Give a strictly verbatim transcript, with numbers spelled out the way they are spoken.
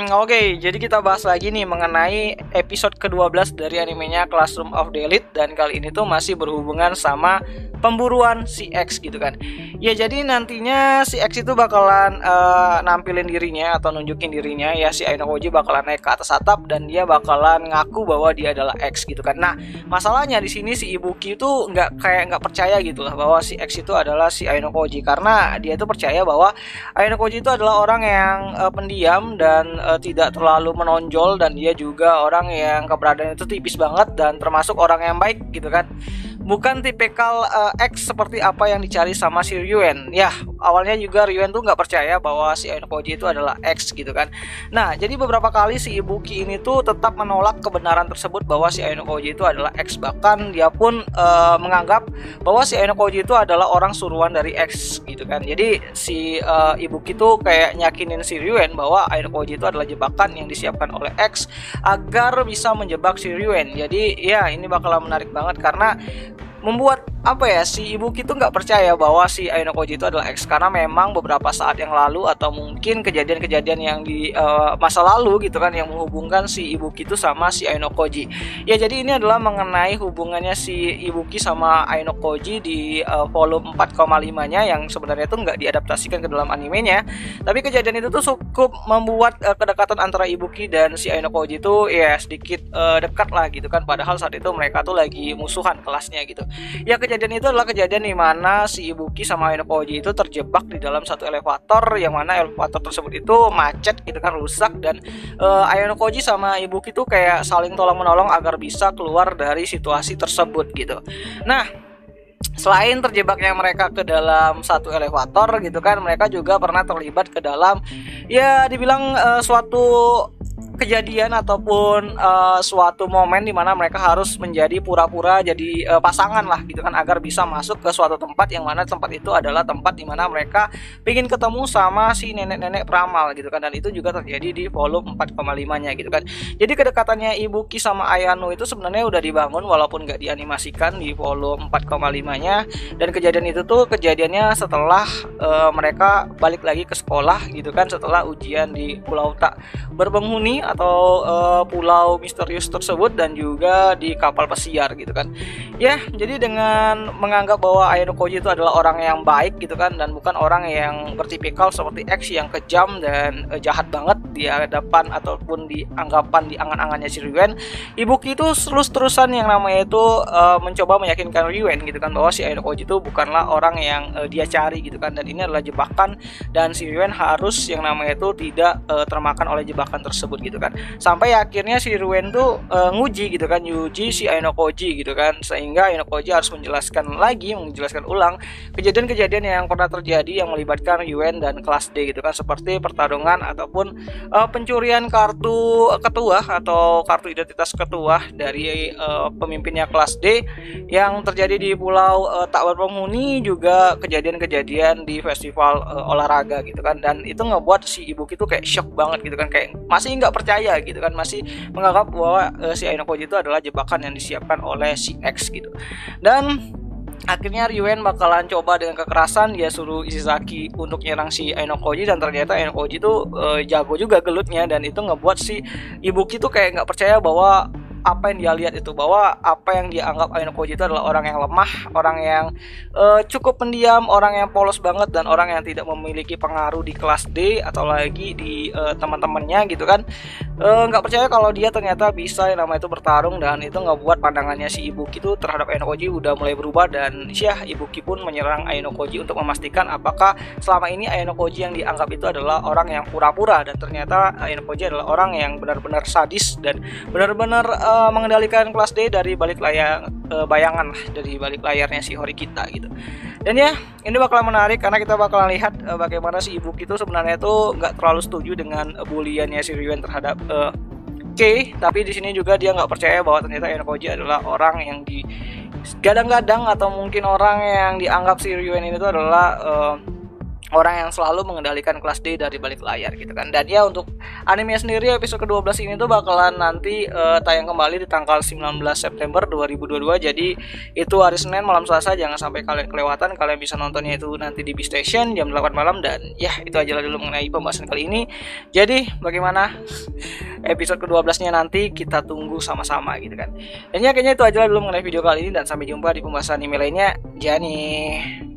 Oke, jadi kita bahas lagi nih mengenai episode kedua belas dari animenya Classroom of the Elite. Dan kali ini tuh masih berhubungan sama pemburuan si X gitu kan. Ya jadi nantinya si X itu bakalan uh, nampilin dirinya atau nunjukin dirinya. Ya si Aino Koji bakalan naik ke atas atap dan dia bakalan ngaku bahwa dia adalah X gitu kan. Nah masalahnya di sini si Ibuki itu nggak kayak nggak percaya gitu lah bahwa si X itu adalah si Aino Koji, karena dia itu percaya bahwa Aino Koji itu adalah orang yang uh, pendiam dan uh, tidak terlalu menonjol, dan dia juga orang yang keberadaannya itu tipis banget dan termasuk orang yang baik gitu kan. Bukan tipikal uh, X seperti apa yang dicari sama si Ryuen. Ya, awalnya juga Ryuen tuh nggak percaya bahwa si Aino Koji itu adalah X gitu kan. Nah, jadi beberapa kali si Ibuki ini tuh tetap menolak kebenaran tersebut bahwa si Aino Koji itu adalah X. Bahkan dia pun uh, menganggap bahwa si Aino Koji itu adalah orang suruhan dari X gitu kan. Jadi si uh, Ibuki tuh kayak nyakinin si Ryuen bahwa Aino Koji itu adalah jebakan yang disiapkan oleh X agar bisa menjebak si Ryuen. Jadi ya ini bakalan menarik banget karena membuat apa ya, si Ibuki tuh nggak percaya bahwa si Aino Koji itu adalah X, karena memang beberapa saat yang lalu atau mungkin kejadian-kejadian yang di uh, masa lalu gitu kan yang menghubungkan si Ibuki itu sama si Aino Koji. Ya jadi ini adalah mengenai hubungannya si Ibuki sama Aino Koji di uh, volume empat koma lima nya yang sebenarnya itu nggak diadaptasikan ke dalam animenya. Tapi kejadian itu tuh cukup membuat uh, kedekatan antara Ibuki dan si Aino Koji itu ya sedikit uh, dekat lah gitu kan, padahal saat itu mereka tuh lagi musuhan kelasnya gitu. Ya kejadian itu adalah kejadian di mana si Ibuki sama Aino Koji itu terjebak di dalam satu elevator, yang mana elevator tersebut itu macet gitu kan, rusak, dan uh, Aino Koji sama Ibuki tuh kayak saling tolong menolong agar bisa keluar dari situasi tersebut gitu. Nah, selain terjebaknya mereka ke dalam satu elevator gitu kan, mereka juga pernah terlibat ke dalam ya dibilang uh, suatu kejadian ataupun uh, suatu momen di mana mereka harus menjadi pura-pura jadi uh, pasangan lah gitu kan, agar bisa masuk ke suatu tempat yang mana tempat itu adalah tempat di mana mereka ingin ketemu sama si nenek-nenek peramal gitu kan. Dan itu juga terjadi di volume empat koma lima nya gitu kan. Jadi kedekatannya Ibuki sama Ayano itu sebenarnya udah dibangun walaupun nggak dianimasikan di volume empat koma lima nya. Dan kejadian itu tuh kejadiannya setelah uh, mereka balik lagi ke sekolah gitu kan, setelah ujian di Pulau Tak Berpenghuni atau uh, pulau misterius tersebut, dan juga di kapal pesiar gitu kan. Ya, jadi dengan menganggap bahwa Aino Koji itu adalah orang yang baik gitu kan, dan bukan orang yang bertipikal seperti X yang kejam dan uh, jahat banget di hadapan ataupun di anggapan di angan-angannya si Ryuen, Ibuki itu terus-terusan yang namanya itu uh, mencoba meyakinkan Ryuen gitu kan bahwa si Aino Koji itu bukanlah orang yang uh, dia cari gitu kan, dan ini adalah jebakan, dan si Ryuen harus yang namanya itu tidak uh, termakan oleh jebakan tersebut gitu kan. Sampai akhirnya si Ryuen tuh uh, nguji gitu kan, nguji si Aino Koji gitu kan, sehingga Aino Koji harus menjelaskan lagi, menjelaskan ulang kejadian-kejadian yang pernah terjadi yang melibatkan Ryuen dan kelas D gitu kan, seperti pertarungan ataupun uh, pencurian kartu ketua atau kartu identitas ketua dari uh, pemimpinnya kelas D yang terjadi di Pulau uh, Tak Berpenghuni, juga kejadian-kejadian di festival uh, olahraga gitu kan. Dan itu ngebuat si Ibuki tuh kayak shock banget gitu kan, kayak masih nggak percaya gitu kan, masih menganggap bahwa uh, si Aino Koji itu adalah jebakan yang disiapkan oleh si X gitu. Dan akhirnya Ryuen bakalan coba dengan kekerasan, dia suruh Ishizaki untuk nyerang si Aino Koji, dan ternyata Aino Koji itu uh, jago juga gelutnya, dan itu ngebuat si Ibuki tuh kayak nggak percaya bahwa apa yang dia lihat itu, bahwa apa yang dia anggap Aino Koji itu adalah orang yang lemah, orang yang uh, cukup pendiam, orang yang polos banget, dan orang yang tidak memiliki pengaruh di kelas D atau lagi di uh, teman-temannya gitu kan. Nggak uh, percaya kalau dia ternyata bisa yang namanya itu bertarung, dan itu ngebuat pandangannya si Ibuki itu terhadap Aino Koji udah mulai berubah. Dan ya Ibuki pun menyerang Aino Koji untuk memastikan apakah selama ini Aino Koji yang dianggap itu adalah orang yang pura-pura, dan ternyata Aino Koji adalah orang yang benar-benar sadis dan benar-benar uh, mengendalikan kelas D dari balik layar uh, bayangan dari balik layarnya si Horikita gitu. Dan ya ini bakal menarik karena kita bakal lihat uh, bagaimana si Ibuki itu sebenarnya itu nggak terlalu setuju dengan uh, buliannya si Ryuen terhadap uh, K, tapi di sini juga dia nggak percaya bahwa ternyata Aino Koji adalah orang yang di gadang-gadang atau mungkin orang yang dianggap si Ryuen ini itu adalah uh, orang yang selalu mengendalikan kelas D dari balik layar gitu kan. Dan ya untuk Anime sendiri episode ke dua belas ini tuh bakalan nanti uh, tayang kembali di tanggal sembilan belas September dua ribu dua puluh dua. Jadi itu hari Senin malam Selasa, jangan sampai kalian kelewatan. Kalian bisa nontonnya itu nanti di B Station jam delapan malam. Dan ya itu aja lah dulu mengenai pembahasan kali ini. Jadi bagaimana episode ke dua belas-nya nanti kita tunggu sama-sama gitu kan. Dan ya kayaknya itu aja lah dulu mengenai video kali ini, dan sampai jumpa di pembahasan anime lainnya. Jani.